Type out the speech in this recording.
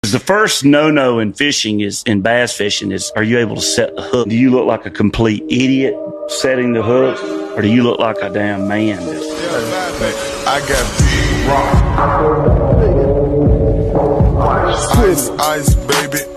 Because the first no-no in fishing is, in bass fishing, is, are you able to set the hook? Do you look like a complete idiot setting the hook? Or do you look like a damn man? I got big rock. Ice, baby.